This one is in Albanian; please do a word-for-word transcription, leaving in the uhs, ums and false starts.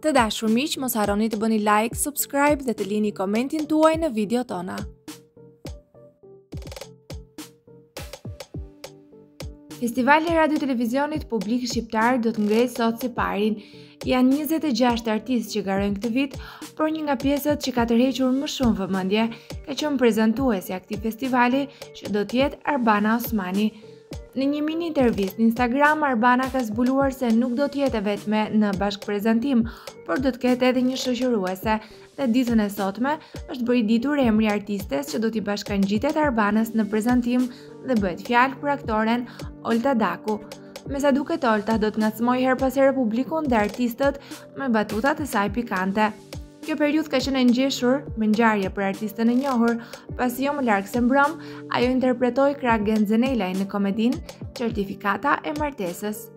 Të dashur miq, mos harroni të bëni like, subscribe dhe të lini komentin tuaj në video tona. Festivali i Radio Televizionit Publik Shqiptar do të ngrej sot si parin. Janë njëzet e gjashtë artistë që garojnë këtë vit, por një nga pjesët që ka tërhequr më shumë vëmendje ka qenë prezantuesja e këtij festivali, që do të jetë Arbana Osmani. Në një mini intervistë në Instagram, Arbana ka zbuluar se nuk do të jetë vetme në bashkëprezantim, por do të ketë edhe një shoqëruese. Dhe ditën e sotme është bërë i ditur emri i artistes që do t'i bashkangjitet Arbanës në prezantim dhe bëhet fjalë për aktoren Olta Daku. Me sa duket, Olta do të ngacmojë her pas here publikun dhe artistët me batutat e saj pikante. Kjo periudhë ka qenë e ngjeshur me ngjarje për artistën e njohur, pasi jo më larg se mbrëm, ajo interpretoi krah Genzenelaj në komedinë Certifikata e martesës.